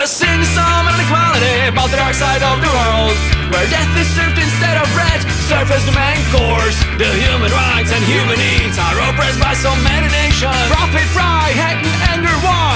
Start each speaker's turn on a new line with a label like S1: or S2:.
S1: Gotta sing some inequality about the dark side of the world, where death is served instead of bread, served as the main course. The human rights and human needs are oppressed by so many nations. Profit, pride, hate and anger, war.